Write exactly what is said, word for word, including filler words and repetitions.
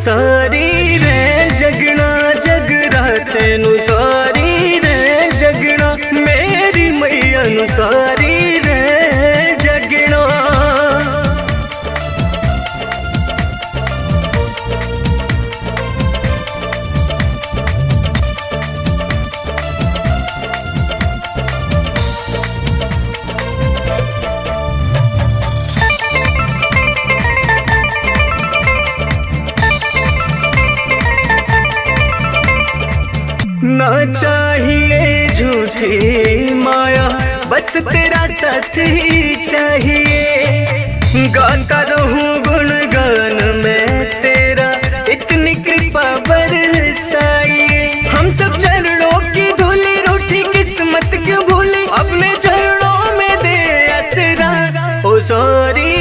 सारी रे जगना जगरा तेनू सारी रे जगना मेरी मैया नू सारी रे जगना। ना चाहिए झूठी माया बस तेरा साथ ही चाहिए। गाता रहूं गुणगान में तेरा इतनी कृपा बरसाइए। हम सब चरणों की धूली रूठी किस्मत क्यों भूली अपने चरणों में दे आसरा। ओ सॉरी